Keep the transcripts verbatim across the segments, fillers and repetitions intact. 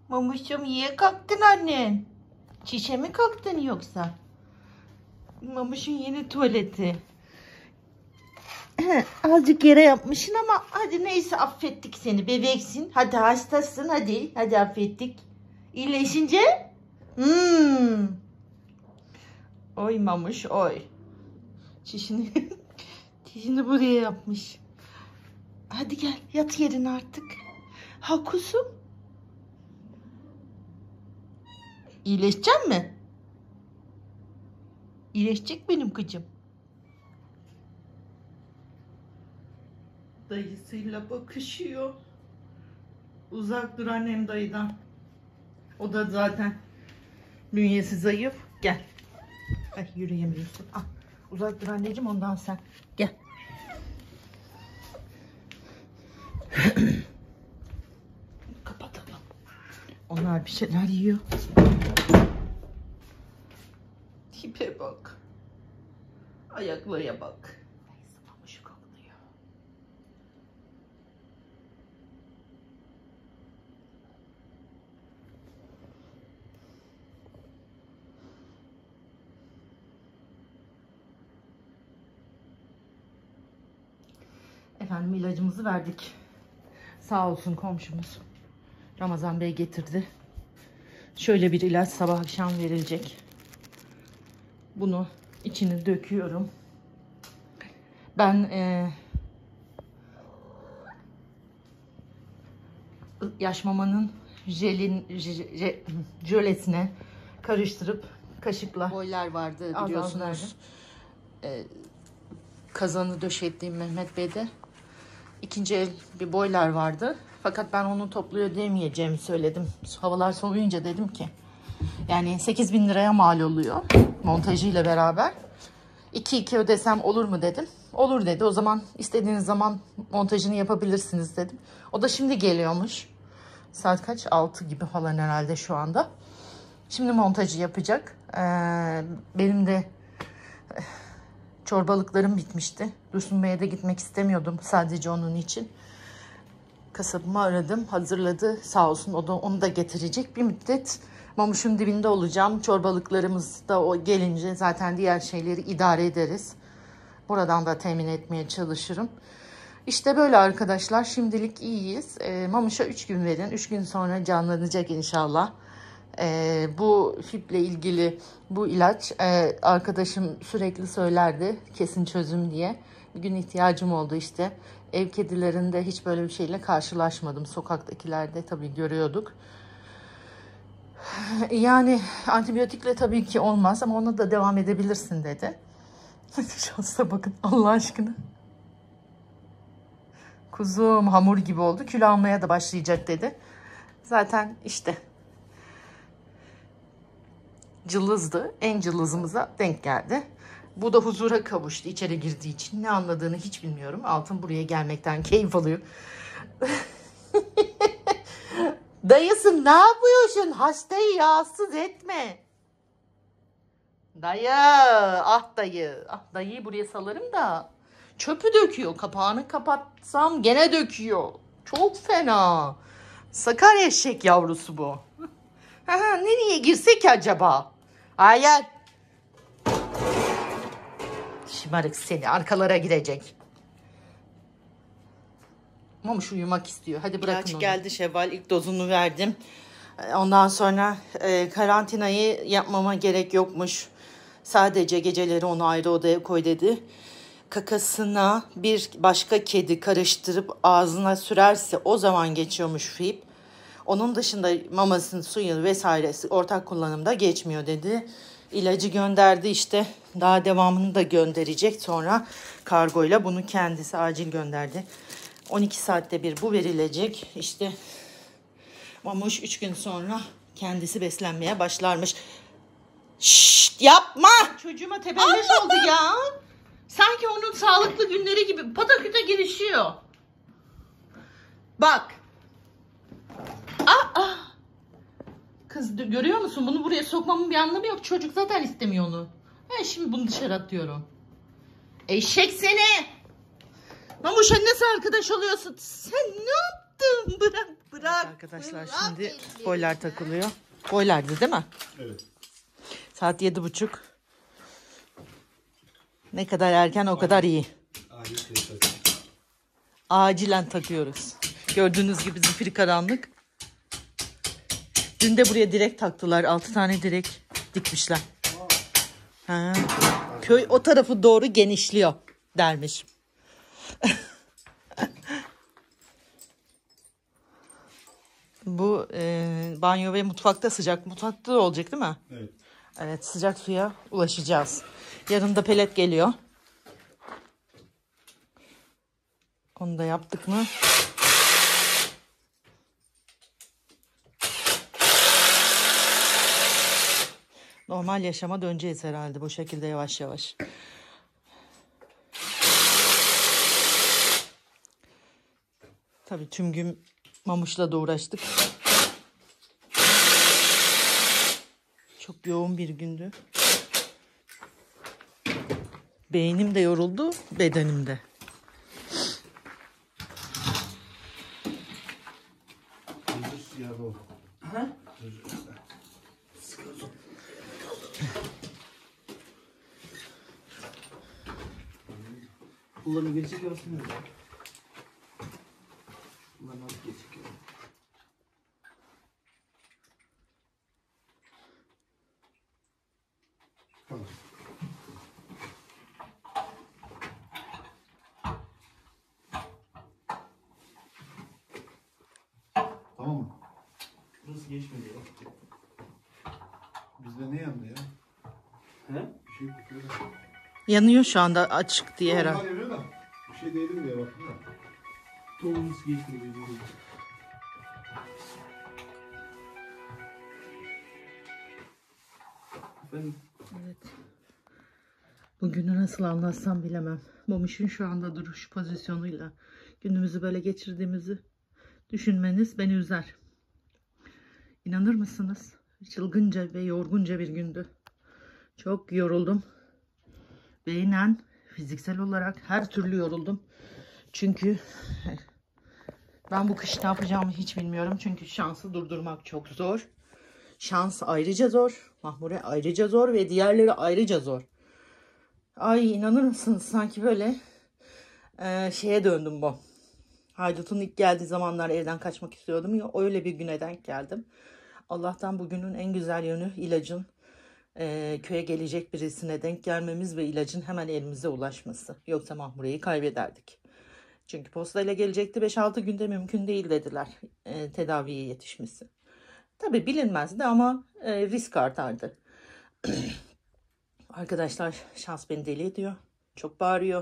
Mamuşum niye kalktın annen? Çişe mi kalktın yoksa? Mamuşun yeni tuvaleti. Azıcık yere yapmışsın ama hadi neyse affettik seni, bebeksin. Hadi hastasın, hadi. Hadi affettik. İyileşince? Hmm. Oy mamuş oy. Çişini, çişini buraya yapmış. Hadi gel yat yerine artık. Ha kuzum. İyileşecek mi? İyileşecek benim kızım. Dayısıyla bakışıyor. Uzak dur annem dayıdan. O da zaten bünyesi zayıf. Gel. Ay yürüyemiyorsun. Ah, uzak dur anneciğim, ondan sen. Gel. Kapatalım. Onlar bir şeyler yiyor. Tipe bak. Ayaklara bak. Isımamış kokluyor. Efendim ilacımızı verdik. Sağ olsun komşumuz Ramazan Bey getirdi. Şöyle bir ilaç sabah akşam verilecek. Bunu içini döküyorum. Ben e, yaş mamanın jelin, j, jölesine karıştırıp kaşıkla. Boylar vardı biliyorsunuz. E, kazanı döşettiğim Mehmet Bey'de ikinci el bir boylar vardı. Fakat ben onu topluyor demeyeceğimi söyledim. Havalar soğuyunca dedim ki yani sekiz bin liraya mal oluyor montajıyla beraber. iki iki ödesem olur mu dedim. Olur dedi. O zaman istediğiniz zaman montajını yapabilirsiniz dedim. O da şimdi geliyormuş. Saat kaç? altı gibi falan herhalde şu anda. Şimdi montajı yapacak. Ee, benim de çorbalıklarım bitmişti. Dursun Bey'e de gitmek istemiyordum sadece onun için. Kasabımı aradım. Hazırladı. Sağ olsun o da onu da getirecek. Bir müddet mamuşun dibinde olacağım. Çorbalıklarımız da o gelince zaten diğer şeyleri idare ederiz. Buradan da temin etmeye çalışırım. İşte böyle arkadaşlar. Şimdilik iyiyiz. E, mamuşa üç gün verin. üç gün sonra canlanacak inşallah. E, bu F I P ile ilgili bu ilaç e, arkadaşım sürekli söylerdi. Kesin çözüm diye. Bir gün ihtiyacım oldu işte. Ev kedilerinde hiç böyle bir şeyle karşılaşmadım. Sokaktakilerde tabii görüyorduk. Yani antibiyotikle tabii ki olmaz ama ona da devam edebilirsin dedi. Şansa bakın Allah aşkına. Kuzum hamur gibi oldu. Kilo almaya da başlayacak dedi. Zaten işte cılızdı. En cılızımıza denk geldi. Bu da huzura kavuştu içeri girdiği için. Ne anladığını hiç bilmiyorum. Altın buraya gelmekten keyif alıyor. Dayısın ne yapıyorsun? Hastayı rahatsız etme. Dayı. Ah dayı. Ah dayıyı buraya salarım da. Çöpü döküyor. Kapağını kapatsam gene döküyor. Çok fena. Sakar eşek yavrusu bu. Aha, nereye girsek acaba? Hayır. Şımarık seni. Arkalara girecek. Mamuş uyumak istiyor. Hadi bırakın İlaç onu. Geldi Şevval. İlk dozunu verdim. Ondan sonra e, karantinayı yapmama gerek yokmuş. Sadece geceleri onu ayrı odaya koy dedi. Kakasına bir başka kedi karıştırıp ağzına sürerse o zaman geçiyormuş F I P. Onun dışında mamasının suyu vesairesi ortak kullanımda geçmiyor dedi. İlacı gönderdi işte. Daha devamını da gönderecek. Sonra kargoyla bunu kendisi acil gönderdi. on iki saatte bir bu verilecek. İşte mamuş üç gün sonra kendisi beslenmeye başlarmış. Şşt yapma. Çocuğuma tebelleş oldu ya. Sanki onun sağlıklı günleri gibi pataküte girişiyor. Bak. Aa. Kız görüyor musun? Bunu buraya sokmamın bir anlamı yok. Çocuk zaten istemiyor onu. Ben şimdi bunu dışarı atıyorum. Eşek seni. Mamuşa nasıl arkadaş oluyorsun? Sen ne yaptım. Bırak bırak. Evet arkadaşlar bırak şimdi boiler takılıyor. Boilerdi değil mi? Evet. Saat yedi buçuk. Ne kadar erken o kadar iyi. Acilen takıyoruz. Gördüğünüz gibi zifiri karanlık. Dün de buraya direk taktılar. Altı tane direk dikmişler. Ha. Köy o tarafı doğru genişliyor dermiş. Bu e, banyo ve mutfakta sıcak. Mutfakta da olacak değil mi? Evet. Evet, sıcak suya ulaşacağız. Yarın da pelet geliyor. Onu da yaptık mı? Normal yaşama döneceğiz herhalde bu şekilde yavaş yavaş. Tabii tüm gün Mamuş'la da uğraştık. Çok yoğun bir gündü. Beynim de yoruldu, bedenim de. Bunları geçik yapsın. Bunlar nasıl geçik ya? Tamam. Tamam mı? Burası geçmedi ya. Bizde ne yandı ya? He? Bir şey kokuyor da. Yanıyor şu anda açık diye herhalde. Onlar yanıyor da. Bir şey değilim diye baktım da. Tohumuz geçmedi. Efendim? Evet. Bugünü nasıl anlatsam bilemem. Mamuş'un şu anda duruş pozisyonuyla günümüzü böyle geçirdiğimizi düşünmeniz beni üzer. İnanır mısınız? Çılgınca ve yorgunca bir gündü. Çok yoruldum. Beynen, fiziksel olarak her türlü yoruldum. Çünkü ben bu kış ne yapacağımı hiç bilmiyorum. Çünkü şansı durdurmak çok zor. Şans ayrıca zor. Mahmure ayrıca zor ve diğerleri ayrıca zor. Ay inanır mısınız? Sanki böyle e, şeye döndüm bu. Haydut'un ilk geldiği zamanlar evden kaçmak istiyordum ya. Öyle bir güne denk geldim. Allah'tan bugünün en güzel yönü ilacın e, köye gelecek birisine denk gelmemiz ve ilacın hemen elimize ulaşması. Yoksa Mahmure'yi kaybederdik. Çünkü postayla gelecekti. beş altı günde mümkün değil dediler e, tedaviye yetişmesi. Tabii bilinmezdi ama e, risk artardı. Arkadaşlar şans beni deli ediyor. Çok bağırıyor.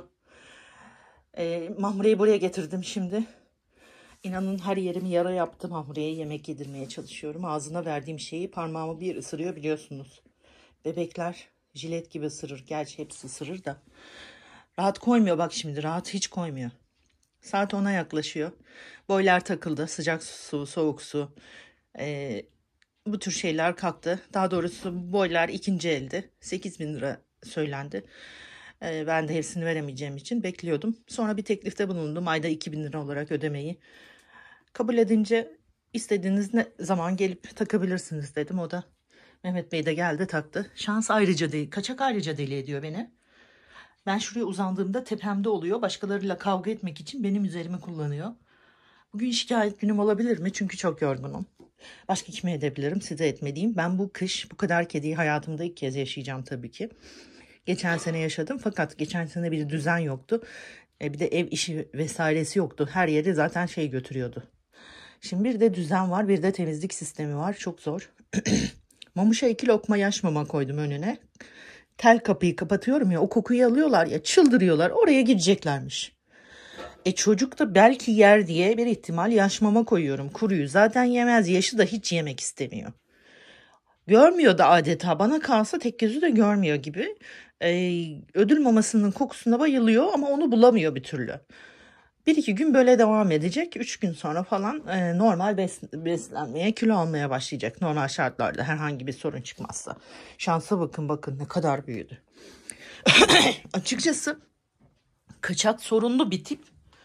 E, Mahmure'yi buraya getirdim şimdi. İnanın her yerimi yara yaptım. Mahmure'ye yemek yedirmeye çalışıyorum. Ağzına verdiğim şeyi parmağımı bir ısırıyor biliyorsunuz. Bebekler jilet gibi ısırır. Gerçi hepsi ısırır da. Rahat koymuyor bak şimdi. Rahat hiç koymuyor. Saat ona yaklaşıyor. Boiler takıldı. Sıcak su, soğuk su. Ee, bu tür şeyler kalktı. Daha doğrusu boiler ikinci elde. sekiz bin lira söylendi. Ee, ben de hepsini veremeyeceğim için bekliyordum. Sonra bir teklifte bulundum. Ayda iki bin lira olarak ödemeyi. Kabul edince istediğiniz ne zaman gelip takabilirsiniz dedim. O da Mehmet Bey de geldi taktı. Şans ayrıca değil. Kaçak ayrıca deli ediyor beni. Ben şuraya uzandığımda tepemde oluyor. Başkalarıyla kavga etmek için benim üzerimi kullanıyor. Bugün şikayet günüm olabilir mi? Çünkü çok yorgunum. Başka kime edebilirim? Size etmediğim. Ben bu kış bu kadar kediyi hayatımda ilk kez yaşayacağım tabii ki. Geçen sene yaşadım fakat geçen sene bir düzen yoktu. E bir de ev işi vesairesi yoktu. Her yeri zaten şey götürüyordu. Şimdi bir de düzen var, bir de temizlik sistemi var. Çok zor. Mamuş'a iki lokma yaş mama koydum önüne. Tel kapıyı kapatıyorum ya, o kokuyu alıyorlar ya, çıldırıyorlar. Oraya gideceklermiş. E çocuk da belki yer diye bir ihtimal yaş mama koyuyorum. Kuruyu zaten yemez, yaşı da hiç yemek istemiyor. Görmüyor da adeta, bana kalsa tek gözü de görmüyor gibi. Ee, ödül mamasının kokusuna bayılıyor ama onu bulamıyor bir türlü. Bir iki gün böyle devam edecek. Üç gün sonra falan e, normal bes beslenmeye, kilo almaya başlayacak. Normal şartlarda herhangi bir sorun çıkmazsa. Şansa bakın bakın ne kadar büyüdü. Açıkçası kaçak sorunlu bir tip.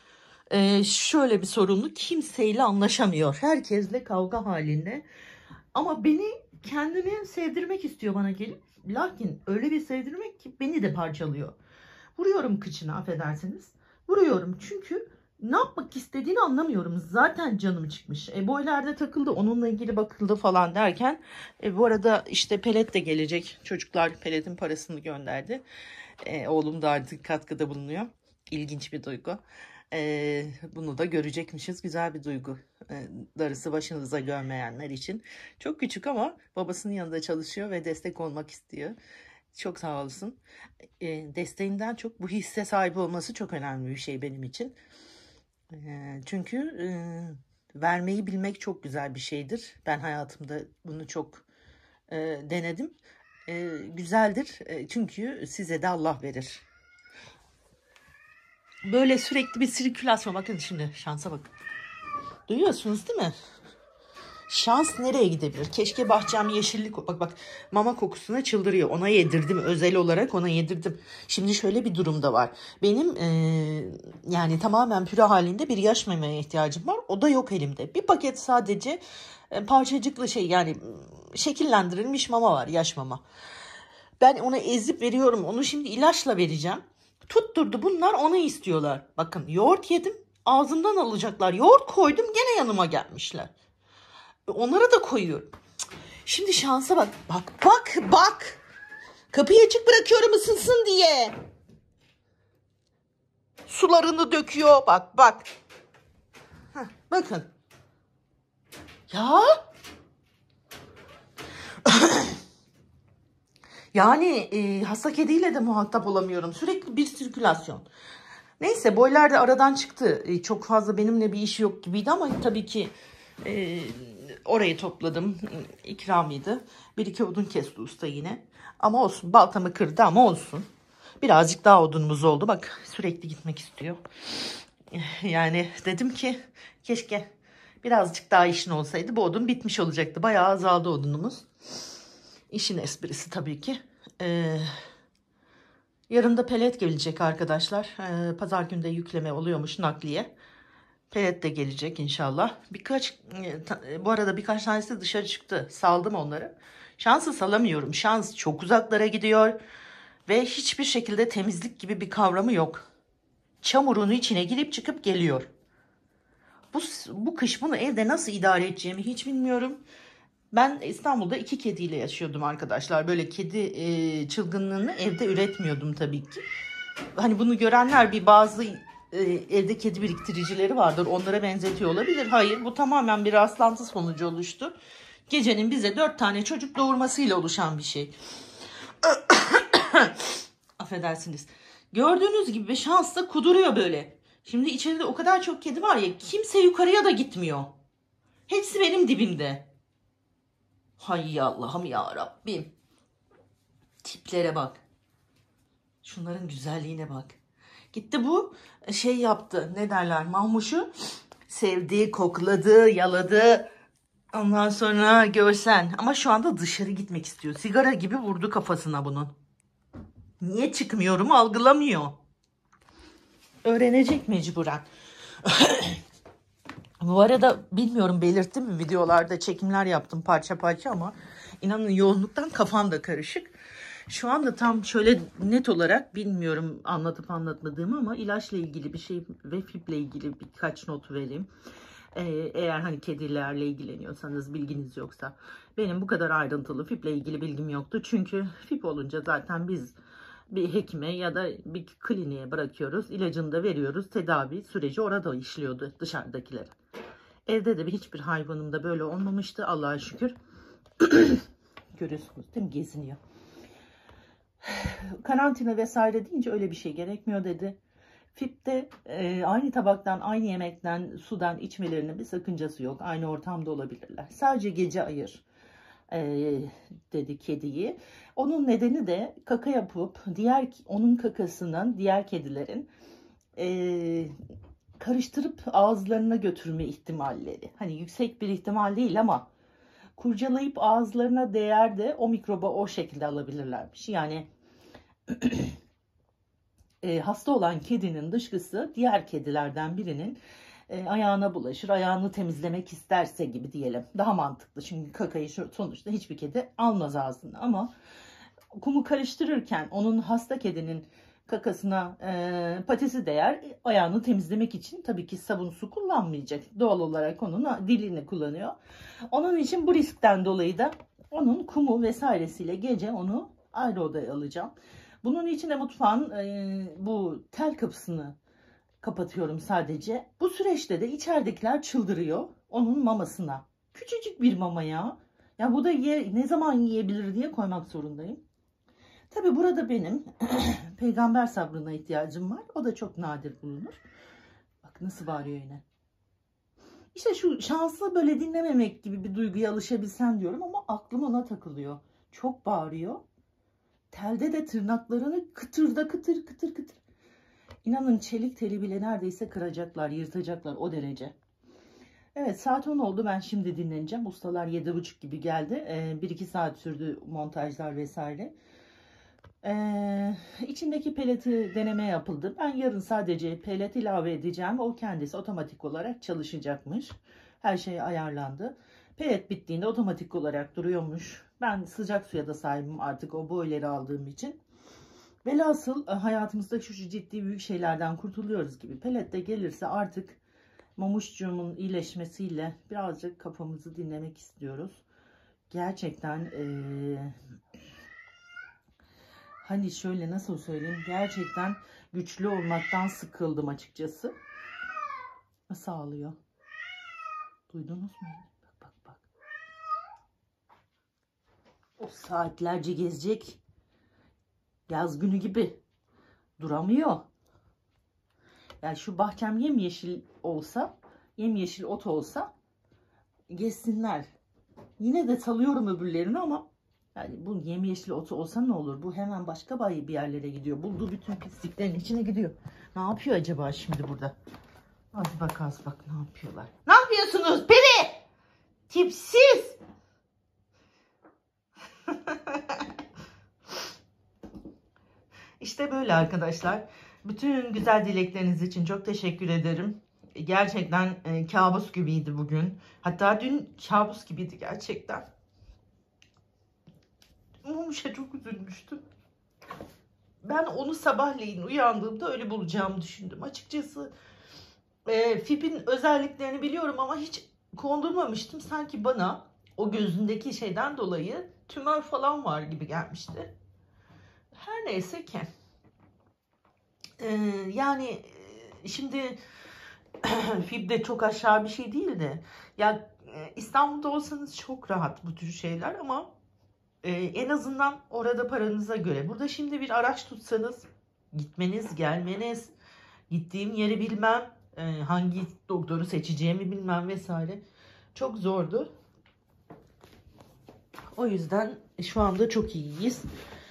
Ee, şöyle bir sorunlu, kimseyle anlaşamıyor. Herkesle kavga halinde. Ama beni kendini sevdirmek istiyor bana gelip. Lakin öyle bir sevdirmek ki beni de parçalıyor. Vuruyorum kıçına, affedersiniz. Vuruyorum çünkü ne yapmak istediğini anlamıyorum. Zaten canım çıkmış. E, boylarda takıldı, onunla ilgili bakıldı falan derken. E, bu arada işte pelet de gelecek. Çocuklar peletin parasını gönderdi. E, oğlum da artık katkıda bulunuyor. İlginç bir duygu. E, bunu da görecekmişiz. Güzel bir duygu. E, darısı başınıza görmeyenler için. Çok küçük ama babasının yanında çalışıyor ve destek olmak istiyor. Çok sağ olsun. E, desteğinden çok bu hisse sahibi olması çok önemli bir şey benim için. E, çünkü e, vermeyi bilmek çok güzel bir şeydir. Ben hayatımda bunu çok e, denedim. E, güzeldir. E, çünkü size de Allah verir. Böyle sürekli bir sirkülasyon. Bakın şimdi şansa bakın. Duyuyorsunuz değil mi? Şans nereye gidebilir? Keşke bahçem yeşillik... Bak bak, mama kokusuna çıldırıyor. Ona yedirdim. Özel olarak ona yedirdim. Şimdi şöyle bir durum da var. Benim e, yani tamamen püre halinde bir yaş memeye ihtiyacım var. O da yok elimde. Bir paket sadece e, parçacıklı şey, yani şekillendirilmiş mama var. Yaş mama. Ben onu ezip veriyorum. Onu şimdi ilaçla vereceğim. Tutturdu, bunlar onu istiyorlar. Bakın, yoğurt yedim. Ağzımdan alacaklar. Yoğurt koydum, gene yanıma gelmişler. Onlara da koyuyorum. Şimdi şansa bak. Bak bak bak. Kapıyı açık bırakıyorum ısınsın diye. Sularını döküyor. Bak bak. Heh, bakın. Ya. Yani e, hasta kediyle de muhatap olamıyorum. Sürekli bir sirkülasyon. Neyse, boylar da aradan çıktı. E, çok fazla benimle bir işi yok gibiydi ama tabii ki e, orayı topladım. İkramıydı. Bir iki odun kesti usta yine. Ama olsun, baltamı kırdı ama olsun. Birazcık daha odunumuz oldu. Bak, sürekli gitmek istiyor. Yani dedim ki keşke birazcık daha işin olsaydı bu odun bitmiş olacaktı. Bayağı azaldı odunumuz. İşin esprisi tabii ki. Ee, yarın da pelet gelecek arkadaşlar. Ee, pazar günde yükleme oluyormuş, nakliye. Pelet de gelecek inşallah. Birkaç e, bu arada birkaç tanesi dışarı çıktı. Saldım onları. Şansı salamıyorum. Şans çok uzaklara gidiyor. Ve hiçbir şekilde temizlik gibi bir kavramı yok. Çamurun içine girip çıkıp geliyor. Bu, bu kış bunu evde nasıl idare edeceğimi hiç bilmiyorum. Ben İstanbul'da iki kediyle yaşıyordum arkadaşlar. Böyle kedi e, çılgınlığını evde üretmiyordum tabii ki. Hani bunu görenler, bir bazı e, evde kedi biriktiricileri vardır. Onlara benzetiyor olabilir. Hayır, bu tamamen bir rastlantı sonucu oluştu. Gecenin bize dört tane çocuk doğurmasıyla oluşan bir şey. Affedersiniz. Gördüğünüz gibi şans da kuduruyor böyle. Şimdi içeride o kadar çok kedi var ya, kimse yukarıya da gitmiyor. Hepsi benim dibimde. Hay Allah'ım ya Rabbim. Tiplere bak. Şunların güzelliğine bak. Gitti bu şey yaptı. Ne derler? Mahmuş'u sevdi, kokladı, yaladı. Ondan sonra görsen. Ama şu anda dışarı gitmek istiyor. Sigara gibi vurdu kafasına bunun. Niye çıkmıyorum algılamıyor. Öğrenecek mecburen. Bu arada bilmiyorum belirttim mi, videolarda çekimler yaptım parça parça ama inanın yoğunluktan kafam da karışık. Şu anda tam şöyle net olarak bilmiyorum anlatıp anlatmadığımı ama ilaçla ilgili bir şey ve fiple ilgili birkaç not vereyim. Ee, eğer hani kedilerle ilgileniyorsanız, bilginiz yoksa. Benim bu kadar ayrıntılı fiple ilgili bilgim yoktu. Çünkü fip olunca zaten biz bir hekime ya da bir kliniğe bırakıyoruz. İlacını da veriyoruz. Tedavi süreci orada işliyordu dışarıdakiler. Evde de hiçbir hayvanımda böyle olmamıştı. Allah'a şükür. Görüyorsunuz değil mi? Geziniyor. Karantina vesaire deyince öyle bir şey gerekmiyor dedi. Fip'te e, aynı tabaktan, aynı yemekten, sudan içmelerinin bir sakıncası yok. Aynı ortamda olabilirler. Sadece gece ayır e, dedi kediyi. Onun nedeni de kaka yapıp diğer onun kakasının diğer kedilerin e, karıştırıp ağızlarına götürme ihtimalleri. Hani yüksek bir ihtimal değil ama kurcalayıp ağızlarına değer de o mikroba o şekilde alabilirlermiş. Yani e, hasta olan kedinin dışkısı diğer kedilerden birinin e, ayağına bulaşır, ayağını temizlemek isterse gibi diyelim. Daha mantıklı çünkü kakayı şu, sonuçta hiçbir kedi almaz ağzına, ama kumu karıştırırken onun hasta kedinin kakasına e, patisi değer, ayağını temizlemek için tabii ki sabun su kullanmayacak. Doğal olarak onun dilini kullanıyor. Onun için bu riskten dolayı da onun kumu vesairesiyle gece onu ayrı odaya alacağım. Bunun için de mutfağın e, bu tel kapısını kapatıyorum sadece. Bu süreçte de içeridekiler çıldırıyor onun mamasına. Küçücük bir mama ya. Ya bu da ye, ne zaman yiyebilir diye koymak zorundayım. Tabi burada benim peygamber sabrına ihtiyacım var. O da çok nadir bulunur. Bak nasıl bağırıyor yine. İşte şu şanslı böyle dinlememek gibi bir duyguya alışabilsem diyorum ama aklım ona takılıyor. Çok bağırıyor. Telde de tırnaklarını kıtırda kıtır kıtır kıtır. İnanın çelik teli bile neredeyse kıracaklar, yırtacaklar o derece. Evet, saat on oldu. Ben şimdi dinleneceğim. Ustalar yedi buçuk gibi geldi. Ee, bir iki saat sürdü montajlar vesaire. Ee, içindeki peleti deneme yapıldı. Ben yarın sadece pelet ilave edeceğim. O kendisi otomatik olarak çalışacakmış. Her şey ayarlandı. Pelet bittiğinde otomatik olarak duruyormuş. Ben sıcak suya da sahibim artık o boyları aldığım için. Velhasıl hayatımızda şu ciddi büyük şeylerden kurtuluyoruz gibi. Pelet de gelirse artık Mamuşcuğumun iyileşmesiyle birazcık kafamızı dinlemek istiyoruz. Gerçekten ee, hani şöyle nasıl söyleyeyim, gerçekten güçlü olmaktan sıkıldım açıkçası. Nasıl ağlıyor? Duydunuz mu? Bak bak bak. O saatlerce gezecek. Yaz günü gibi. Duramıyor. Yani şu bahçem yemyeşil olsa, yemyeşil ot olsa gezsinler. Yine de salıyorum öbürlerini ama yani bu yemyeşil otu olsa ne olur? Bu hemen başka bir yerlere gidiyor. Bulduğu bütün pisliklerin içine gidiyor. Ne yapıyor acaba şimdi burada? Hadi bak az bak ne yapıyorlar. Ne yapıyorsunuz Peri? Tipsiz. İşte böyle arkadaşlar. Bütün güzel dilekleriniz için çok teşekkür ederim. Gerçekten e, kabus gibiydi bugün. Hatta dün kabus gibiydi gerçekten. Mumuş'a çok üzülmüştüm. Ben onu sabahleyin uyandığımda öyle bulacağımı düşündüm. Açıkçası e, F I P'in özelliklerini biliyorum ama hiç kondurmamıştım. Sanki bana o gözündeki şeyden dolayı tümör falan var gibi gelmişti. Her neyse ki. Ee, yani şimdi F I P de çok aşağı bir şey değil de ya İstanbul'da olsanız çok rahat bu tür şeyler ama e, en azından orada paranıza göre. Burada şimdi bir araç tutsanız gitmeniz, gelmeniz, gittiğim yeri bilmem, e, hangi doktoru seçeceğimi bilmem vesaire çok zordu. O yüzden şu anda çok iyiyiz.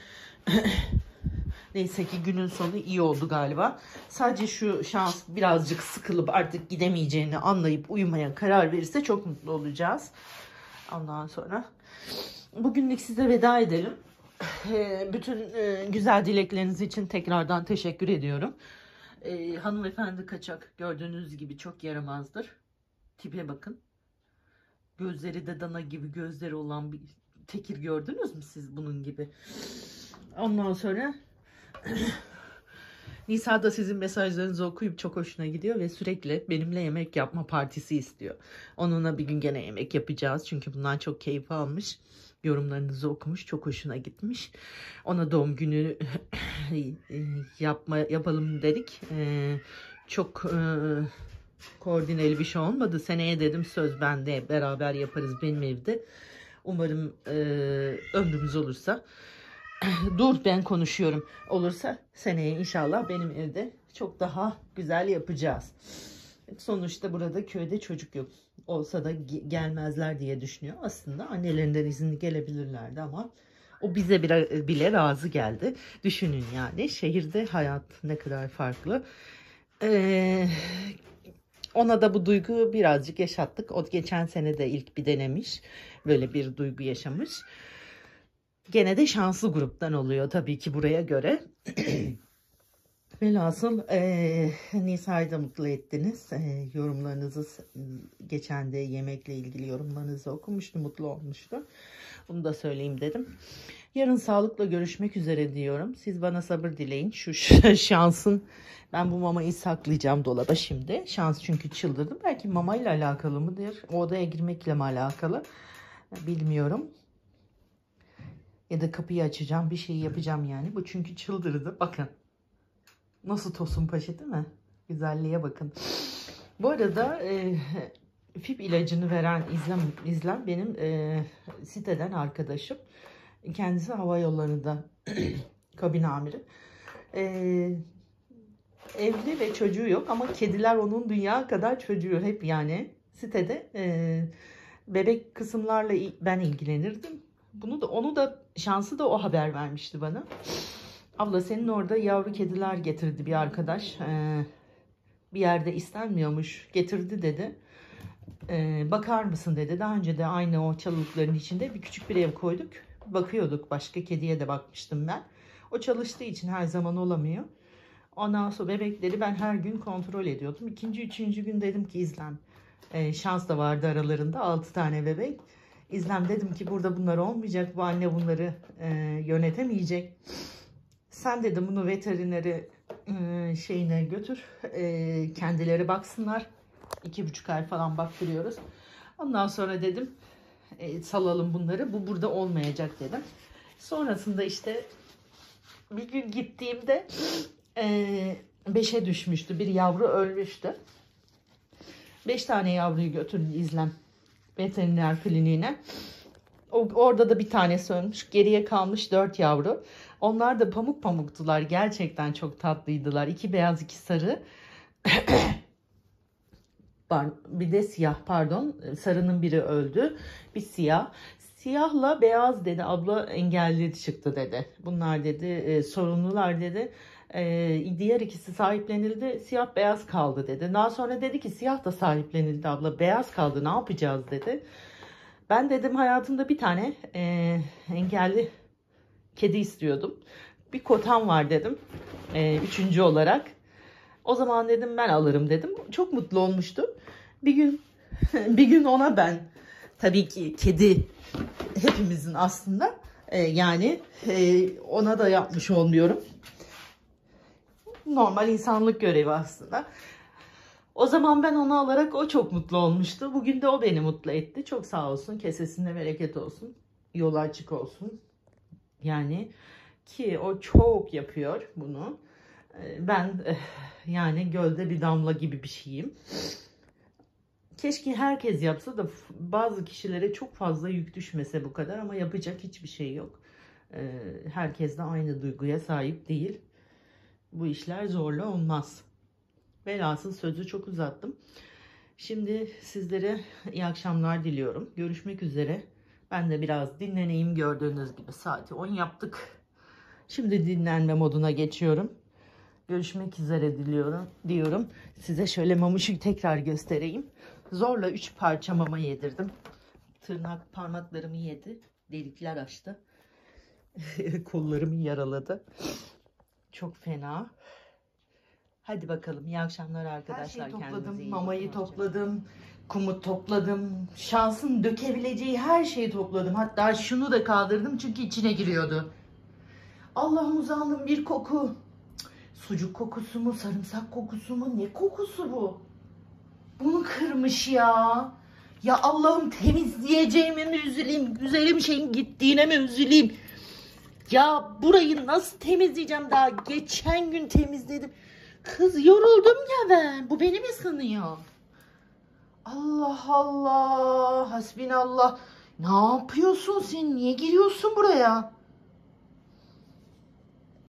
Neyse ki günün sonu iyi oldu galiba. Sadece şu şans birazcık sıkılıp artık gidemeyeceğini anlayıp uyumaya karar verirse çok mutlu olacağız. Ondan sonra bugünlük size veda edelim. Bütün güzel dilekleriniz için tekrardan teşekkür ediyorum. Hanımefendi kaçak gördüğünüz gibi çok yaramazdır. Tipe bakın. Gözleri de dana gibi gözleri olan bir tekir gördünüz mü siz bunun gibi? Ondan sonra Nisa da sizin mesajlarınızı okuyup çok hoşuna gidiyor ve sürekli benimle yemek yapma partisi istiyor. Onunla bir gün gene yemek yapacağız. Çünkü bundan çok keyif almış. Yorumlarınızı okumuş. Çok hoşuna gitmiş. Ona doğum günü yapma yapalım dedik. Ee, çok e, koordineli bir şey olmadı. Seneye dedim söz bende, beraber yaparız benim evde. Umarım e, ömrümüz olursa. Dur ben konuşuyorum. Olursa seneye inşallah benim evde çok daha güzel yapacağız. Sonuçta burada köyde çocuk yok. Olsa da gelmezler diye düşünüyor. Aslında annelerinden izinli gelebilirlerdi ama o bize bile razı geldi. Düşünün yani şehirde hayat ne kadar farklı. Ee, ona da bu duygu birazcık yaşattık. O geçen sene de ilk bir denemiş. Böyle bir duygu yaşamış. Gene de şanslı gruptan oluyor tabii ki buraya göre. Velhasıl e, Nisa'yı da mutlu ettiniz. E, yorumlarınızı geçen de yemekle ilgili yorumlarınızı okumuştu. Mutlu olmuştu. Bunu da söyleyeyim dedim. Yarın sağlıkla görüşmek üzere diyorum. Siz bana sabır dileyin. Şu şansın, ben bu mamayı saklayacağım dolaba şimdi. Şans çünkü çıldırdı. Belki mamayla alakalı mıdır? O odaya girmekle mi alakalı? Bilmiyorum. Ya da kapıyı açacağım. Bir şey yapacağım yani. Bu çünkü çıldırdı. Bakın. Nasıl tosun paşa değil mi? Güzelliğe bakın. Bu arada e, F I B ilacını veren İzlem, İzlem benim e, siteden arkadaşım. Kendisi hava yollarında kabin amiri. E, evli ve çocuğu yok ama kediler onun dünya kadar çocuğu hep yani. Sitede e, bebek kısımlarla ben ilgilenirdim. Bunu da onu da şansı da o haber vermişti bana. Abla senin orada yavru kediler getirdi bir arkadaş. Ee, bir yerde istenmiyormuş. Getirdi dedi. Ee, bakar mısın dedi. Daha önce de aynı o çalılıkların içinde bir küçük bir ev koyduk. Bakıyorduk. Başka kediye de bakmıştım ben. O çalıştığı için her zaman olamıyor. Ondan sonra bebekleri ben her gün kontrol ediyordum. İkinci, üçüncü gün dedim ki İzlem. E, şans da vardı aralarında. Altı tane bebek. İzlem dedim ki burada bunlar olmayacak. Bu anne bunları e, yönetemeyecek. Sen dedim bunu veterineri e, şeyine götür. E, kendileri baksınlar. İki buçuk ay falan baktırıyoruz. Ondan sonra dedim e, salalım bunları. Bu burada olmayacak dedim. Sonrasında işte bir gün gittiğimde e, beşe düşmüştü. Bir yavru ölmüştü. Beş tane yavruyu götürdü İzlem veteriner kliniğine. O, orada da bir tanesi ölmüş. Geriye kalmış dört yavru. Onlar da pamuk pamuktular. Gerçekten çok tatlıydılar. İki beyaz, iki sarı. Bir de siyah pardon. Sarının biri öldü. Bir siyah. Siyahla beyaz dedi. Abla engelli çıktı dedi. Bunlar dedi e, sorunlular dedi. E, diğer ikisi sahiplenildi. Siyah beyaz kaldı dedi. Daha sonra dedi ki siyah da sahiplenildi abla. Beyaz kaldı. Ne yapacağız dedi. Ben dedim hayatımda bir tane e, engelli kedi istiyordum. Bir kotam var dedim. E, üçüncü olarak. O zaman dedim ben alırım dedim. Çok mutlu olmuştu. Bir gün bir gün ona ben tabii ki kedi hepimizin aslında e, yani e, ona da yapmış olmuyorum. Normal insanlık görevi aslında. O zaman ben onu alarak o çok mutlu olmuştu. Bugün de o beni mutlu etti. Çok sağ olsun. Kesesinde bereket olsun. Yolu açık olsun. Yani ki o çok yapıyor bunu. Ben yani gölde bir damla gibi bir şeyim. Keşke herkes yapsa da bazı kişilere çok fazla yük düşmese bu kadar ama yapacak hiçbir şey yok. Herkes de aynı duyguya sahip değil. Bu işler zorla olmaz. Velhasıl sözü çok uzattım. Şimdi sizlere iyi akşamlar diliyorum. Görüşmek üzere. Ben de biraz dinleneyim. Gördüğünüz gibi saati on yaptık. Şimdi dinlenme moduna geçiyorum. Görüşmek üzere diliyorum diyorum. Size şöyle mamuşu tekrar göstereyim. Zorla üç parça mama yedirdim. Tırnak parmaklarımı yedi. Delikler açtı. Kollarımı yaraladı. Çok fena. Hadi bakalım. İyi akşamlar arkadaşlar. Her şeyi topladım. Mamayı topladım. Kumu topladım. Şansın dökebileceği her şeyi topladım. Hatta şunu da kaldırdım çünkü içine giriyordu. Allah'ım uzandım bir koku. Sucuk kokusu mu? Sarımsak kokusu mu? Ne kokusu bu? Bunu kırmış ya. Ya Allah'ım temizleyeceğime mi üzüleyim? Güzelim şeyin gittiğine mi üzüleyim? Ya burayı nasıl temizleyeceğim? Daha geçen gün temizledim. Kız yoruldum ya ben. Bu beni mi sanıyor? Allah Allah. Hasbinallah. Ne yapıyorsun sen? Niye giriyorsun buraya?